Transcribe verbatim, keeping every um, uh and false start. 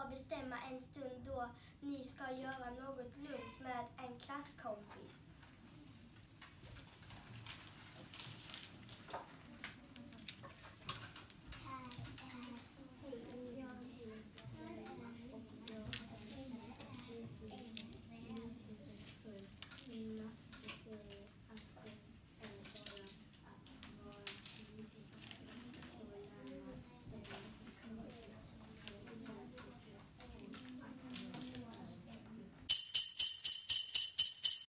bestämma en stund då ni ska göra något lugnt med en klasskompis.